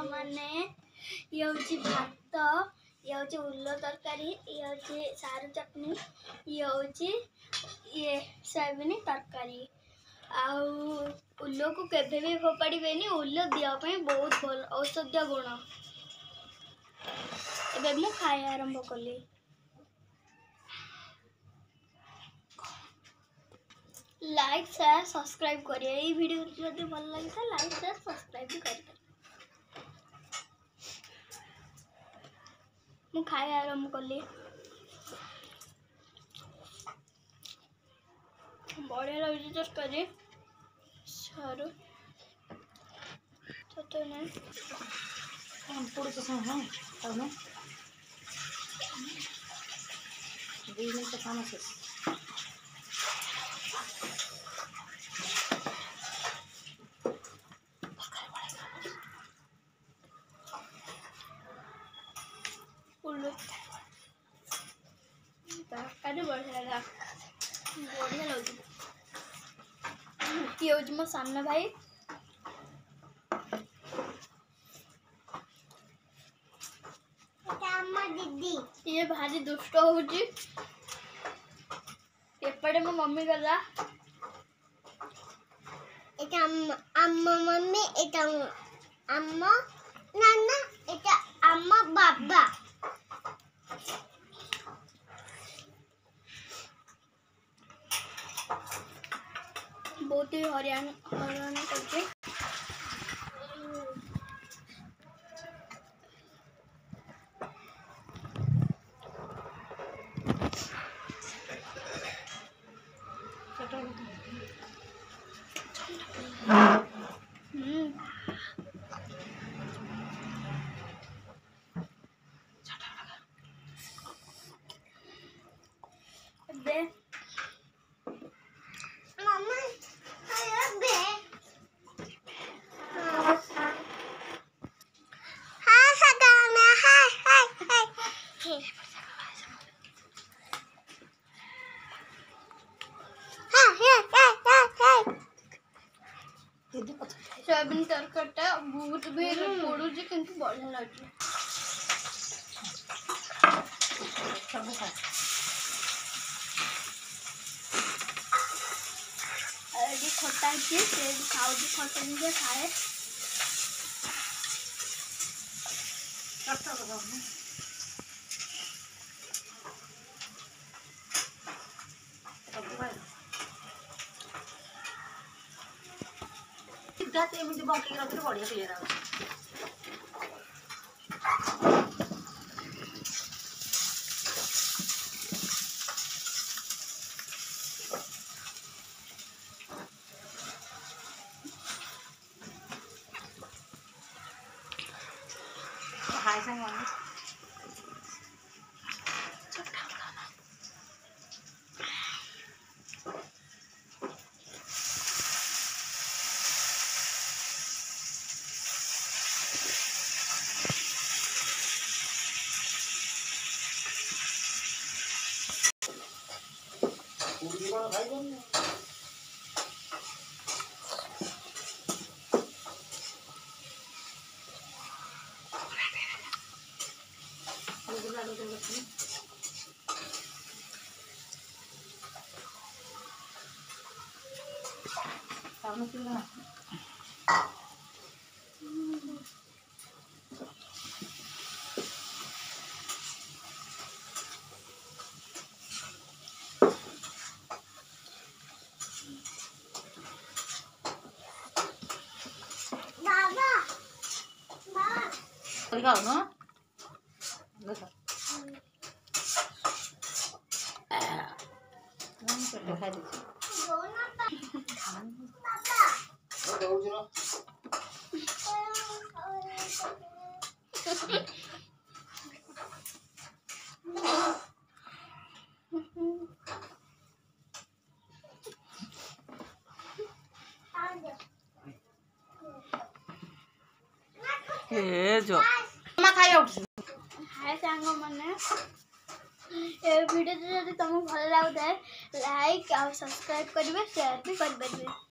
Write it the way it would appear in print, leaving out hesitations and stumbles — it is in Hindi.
मैंने ये हूँ भात, ये हूँ उल्ल तरकारी, ये हूँ सारू चटनी, ये हूँ ये सोयाबीन तरकारी। उल्ल को केभे भी फोपाड़े उल्ल देह बहुत भल औषधीय गुण। एबे मु खाए आरंभ कली। लाइक शेयर सब्सक्राइब करिए। ये वीडियो जब भल लगे तो लाइक शेयर सब्सक्राइब भी करें। मु खाए आरंभ कली। बढ़िया लगे तरकारी सारू चटनी तरकारी बढ़िया लगा। बढ़िया लगे। ये हूँ मो सामने भाई। दीदी ये भारी दुष्ट होची। एपटे मो मम्मी गला एटा अम्मा मम्मी एटा अम्मा नाना एटा अम्मा बाबा। बहुत ही हरियाणा करके सोयाबीन तरकारीटा बहुत भी पड़ू किंतु बढ़िया लगे। खटा खाऊ खटा निजे खाए। एमती बंकी रखिले बढ़िया क्लियर आ हाय संग जो हाय सांग मैंने ये वीडियो जब तुमको भल लगे लाइक और सब्सक्राइब करेंगे शेयर भी करेंगे।